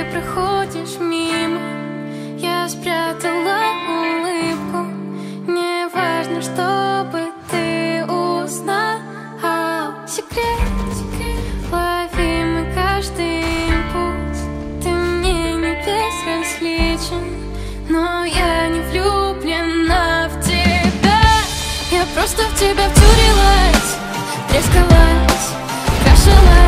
проходишь мимо, я спрятала улыбку. Не важно, чтобы ты узнал секрет, ловимый каждый импульс. Ты мне не безразличен, но я не влюблена в тебя. Я просто в тебя втюрилась, трескалась, кашалась.